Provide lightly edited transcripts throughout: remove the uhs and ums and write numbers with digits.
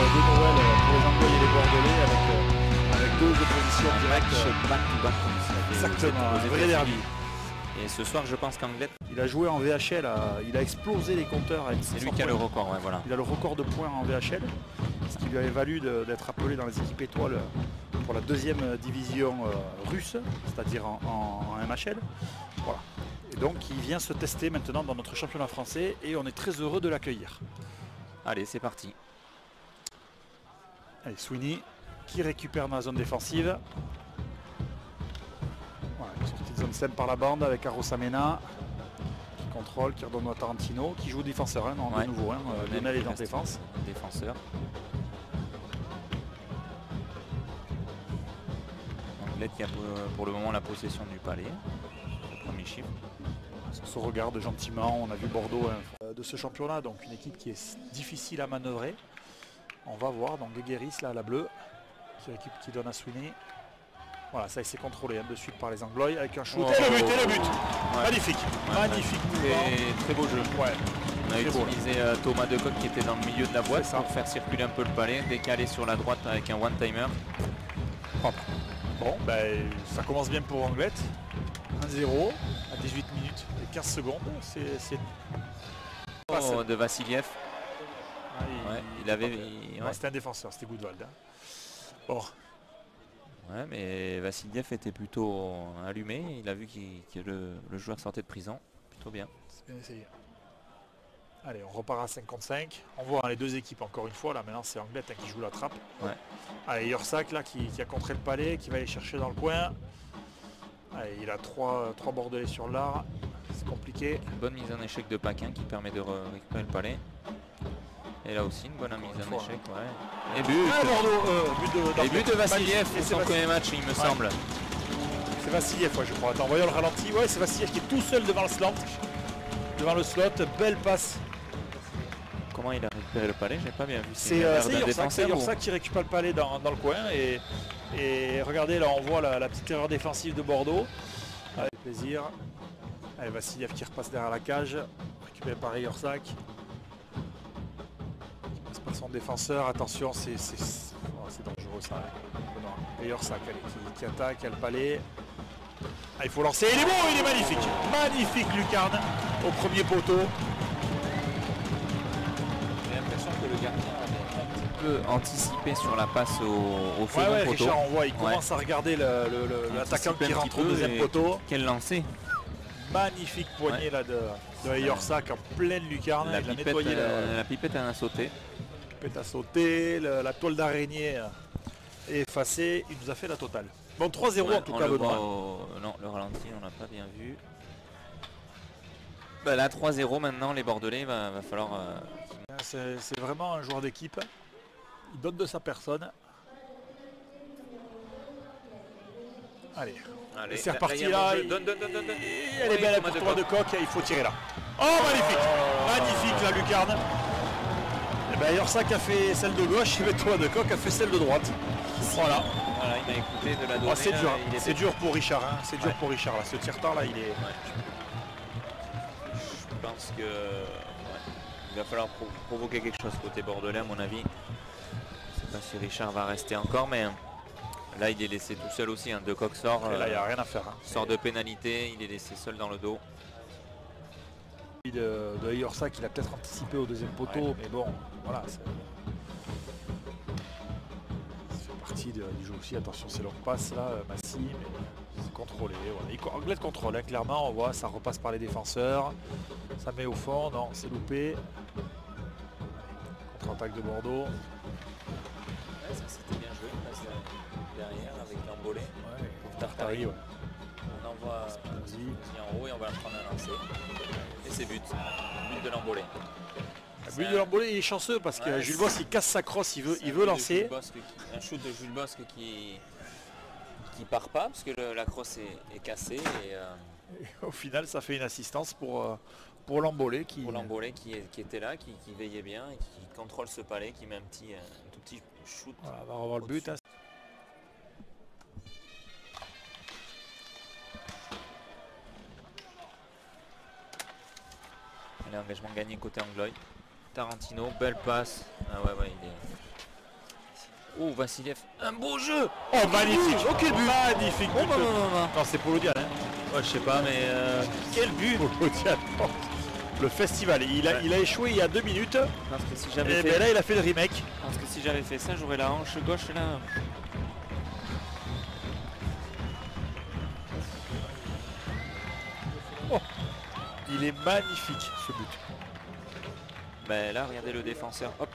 de Noël pour les Anglois et les Bordelais avec deux oppositions directes. Back-to-back. Exactement, un vrai derby. Et ce soir, je pense qu'Anglet, Il a joué en VHL, il a explosé les compteurs avec c'est 600 lui qui a le points. record. Ouais, voilà. Il a le record de points en VHL, ce qui lui avait valu d'être appelé dans les équipes étoiles pour la deuxième division russe, c'est-à-dire en MHL. Voilà. Et donc il vient se tester maintenant dans notre championnat français et on est très heureux de l'accueillir. Allez, c'est parti. Allez, Sweeney qui récupère dans la zone défensive. Voilà, une sortie de zone simple par la bande avec Arosamena qui contrôle, qui redonne à Tarantino, qui joue défenseur, hein, non, Ouais. de nouveau. Hein, Lionel est en Reste défense. Défenseur. Anglet qui a pour le moment la possession du palais. Le premier chiffre. Ça se regarde gentiment, on a vu Bordeaux hein, de ce championnat, donc une équipe qui est difficile à manœuvrer. On va voir, donc Guégueris là, la bleue, qui donne à Sweeney. Voilà, ça il s'est contrôlé hein, de suite par les Anglois avec un shoot. Oh, Et le but, ouais. Magnifique, Ouais, magnifique mouvement. Très beau jeu. Ouais. On a Très beau, utilisé Thomas Decoq qui était dans le milieu de la boîte C'est ça. pour faire circuler un peu le palais, décalé sur la droite avec un one-timer. Propre. Bon, ben, ça commence bien pour Anglet. 1-0 à 18 minutes et 15 secondes. C'est Oh, de Vassiliev. Ouais, il avait. Non, c'était un défenseur, c'était Goodwald. Hein. Bon, Ouais, mais Vassiliev était plutôt allumé. Il a vu que le joueur sortait de prison. Plutôt bien. c'est bien essayé. Allez, on repart à 5 contre 5. On voit hein, les deux équipes encore une fois. Là, maintenant, c'est Anglet hein, qui joue la trappe. Ouais. Allez, Yorsak là qui a contré le palais, qui va aller chercher dans le coin. Allez, il a trois Bordelais sur l'art. C'est compliqué. Une bonne mise en échec de Paquin qui permet de récupérer le palais. Et là aussi, une bonne mise en fois, échec. Ouais. Et but. Ah, Bordeaux, Et but de Vassiliev Et pour c'est son premier match, il me semble. C'est Vassiliev, ouais, je crois. Attends, voyons le ralenti. Ouais, c'est Vassiliev qui est tout seul devant le slot. Belle passe. Comment il a récupéré le palais? J'ai pas bien vu. C'est Yorsak qui récupère le palais dans le coin. Et regardez, là, on voit la petite erreur défensive de Bordeaux. Avec plaisir. Allez, Vassiliev qui repasse derrière la cage. Récupéré par Yorsak. Il passe par son défenseur. Attention, c'est dangereux ça. Hein. Et Yorsak qui attaque, il y a le palais. Ah, il faut lancer. Il est bon, il est magnifique. Magnifique lucarne au premier poteau. J'ai l'impression que le gardien avait un petit peu anticipé sur la passe au second Ouais, poteau. Richard, on voit, il commence à regarder l'attaquant qui rentre au deuxième poteau. Quel lancer! Magnifique poignée là de Yorsak en pleine lucarne. La Il a pipette, nettoyé la pipette en a sauté. la pipette à sauter, la toile d'araignée est effacée. Il nous a fait la totale. Bon, 3-0 Ouais, en tout on cas, le Benoît. voit non, le ralenti, on l'a pas bien vu. Bah là, 3-0 maintenant, les Bordelais, va falloir... C'est vraiment un joueur d'équipe. Il donne de sa personne. Allez, c'est reparti là. Elle est belle pour Thomas Decoq, il faut tirer là. Oh, magnifique! Magnifique la lucarne. Et bien Yorsak a fait celle de gauche et Thomas Decoq a fait celle de droite. Voilà. Voilà, il m'a écouté de la donner. Oh, c'est dur, il c'est dur pour Richard. Hein. C'est dur pour Richard là. Ce tir-temps là, il est. Je pense que il va falloir provoquer quelque chose côté bordelais à mon avis. Je sais pas si Richard va rester encore, mais là il est laissé tout seul aussi. Hein. Decoq sort. Et là, il n'y a rien à faire. Hein. Sort de pénalité, il est laissé seul dans le dos. De Yorsak, il a peut-être anticipé au deuxième poteau, mais bon, voilà. C'est partie du jeu aussi. Attention, c'est long passe là, Massy, mais c'est contrôlé. Voilà. Anglet contrôle, hein, clairement, on voit, ça repasse par les défenseurs. Ça met au fond, non, c'est loupé. Contre-attaque de Bordeaux. Ouais, ça c'était bien joué, derrière avec l'embolé. Ouais, Tartari, ouais. On envoie en haut et on va la prendre à lancer. Et c'est but de l'embolé. Le but de l'embolé, il est chanceux parce que Jules Bosque il casse sa crosse, il veut lancer. Un shoot de Jules Bosque qui part pas parce que la crosse est cassée. Et au final, ça fait une assistance pour l'embolé qui était là, qui veillait bien et qui contrôle ce palais, qui met un tout petit shoot. Voilà, on va revoir le but. Hein. L'engagement gagné côté Anglois. Tarantino, belle passe. Ah ouais, Oh, Vassiliev, un beau jeu. Oh, magnifique. Oh, quel but. Magnifique. Oh, non, non, non, non. Non, c'est Polodian. Hein. Ouais, je sais pas, mais quel but. Polodian. Le festival, il a échoué il y a 2 minutes. Parce que si j'avais Et fait... ben là, il a fait le remake. Parce que si j'avais fait ça, j'aurais la hanche gauche là. Oh, il est magnifique ce but. Ben là, regardez le défenseur. Hop.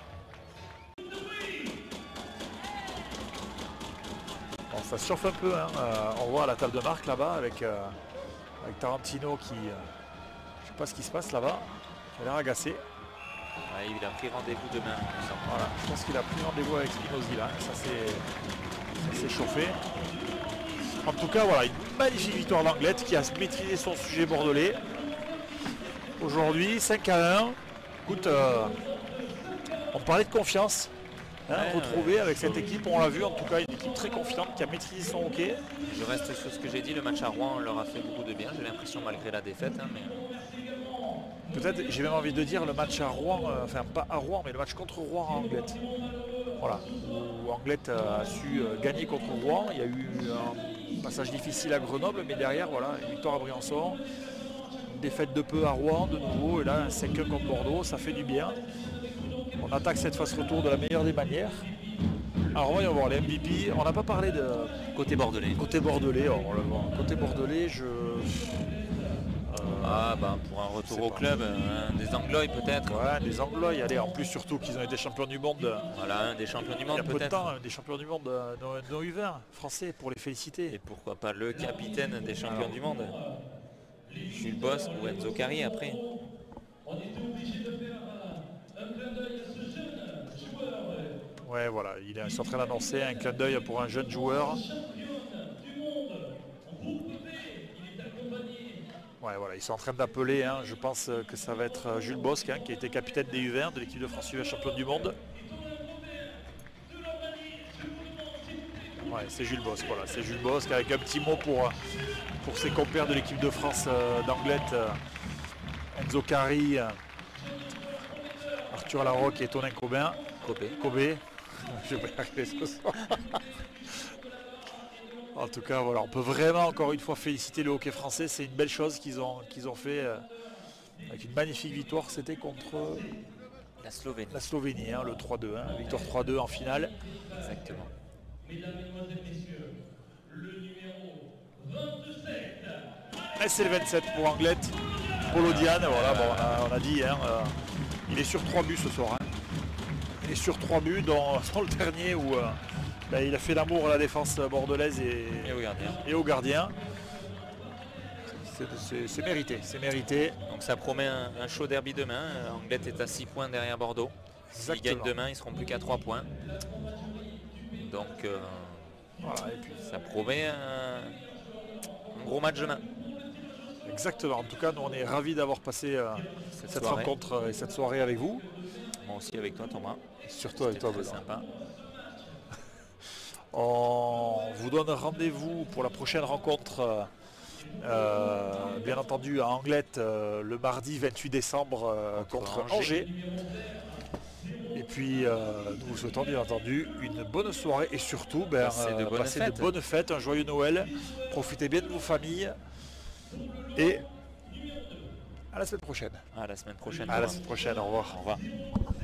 Bon, ça chauffe un peu. Hein. On voit à la table de marque là-bas avec Tarantino qui... je sais pas ce qui se passe là-bas. Il a l'air agacé. Ouais, il a pris rendez-vous demain. Voilà, je pense qu'il a pris rendez-vous avec Spinozzi là. Ça s'est chauffé. En tout cas, voilà, une magnifique victoire d'Anglette qui a maîtrisé son sujet bordelais. Aujourd'hui, 5-1. Écoute, on parlait de confiance. Hein, retrouvée avec cette équipe, on l'a vu en tout cas, une équipe très confiante qui a maîtrisé son hockey. Je reste sur ce que j'ai dit, le match à Rouen leur a fait beaucoup de bien, j'ai l'impression malgré la défaite. Hein, mais... Peut-être, j'ai même envie de dire le match à Rouen, enfin pas à Rouen, mais le match contre Rouen à Anglette. Voilà, où Anglette a su gagner contre Rouen. Il y a eu un passage difficile à Grenoble, mais derrière, voilà, une victoire à Briançon. Une défaite de peu à Rouen de nouveau, et là un 5-1 contre Bordeaux, ça fait du bien. On attaque cette phase retour de la meilleure des manières. Alors voyons voir les MVP. On n'a pas parlé de côté bordelais. Côté bordelais, on le voit. Côté bordelais, Ah bah pour un retour au club, des Anglois peut-être. Ouais, des Anglois, allez, en plus surtout qu'ils ont été champions du monde. Voilà, un des champions du monde il y a peu de peut-être. temps, des champions du monde de nos U20 français pour les féliciter. Et pourquoi pas le capitaine des champions du monde, Jules Bosque ou Enzo Carri après. Ouais, voilà, il est en train d'annoncer un clin d'œil pour un jeune joueur. Ouais, voilà, ils sont en train d'appeler, hein, je pense que ça va être Jules Bosque, hein, qui a été capitaine des U20 de l'équipe de France U20 championne du monde. Ouais, c'est Jules Bosque, voilà, c'est Jules Bosque avec un petit mot pour ses compères de l'équipe de France d'Anglette, Enzo Carri, Arthur Larocque et Tonin Cobin. Cobé. Je vais pas y arriver ce soir. En tout cas, voilà, on peut vraiment encore une fois féliciter le hockey français. C'est une belle chose qu'ils ont fait avec une magnifique victoire. C'était contre la Slovénie, hein, le 3-2, hein, victoire 3-2 en finale. Exactement. Et c'est le 27 pour Anglette. Polodian, voilà, bon, on a dit, hein, il est sur 3 buts ce soir. Hein. Il est sur 3 buts dans le dernier où il a fait l'amour à la défense bordelaise et au gardien. C'est mérité, c'est mérité. Donc ça promet un chaud derby demain. Anglette est à 6 points derrière Bordeaux. S'ils gagnent demain, ils seront plus qu'à 3 points. Donc voilà, et puis ça promet un gros match demain. Exactement, en tout cas nous on est ravis d'avoir passé cette rencontre et cette soirée avec vous. Moi aussi avec toi Thomas. Surtout avec toi, très sympa. On vous donne rendez-vous pour la prochaine rencontre, bien entendu à Anglette, le mardi 28 décembre contre Angers. Et puis nous vous souhaitons bien entendu une bonne soirée et surtout passez de bonnes fêtes, un joyeux Noël, profitez bien de vos familles et à la semaine prochaine. À la semaine prochaine. À la semaine prochaine, au revoir. Au revoir.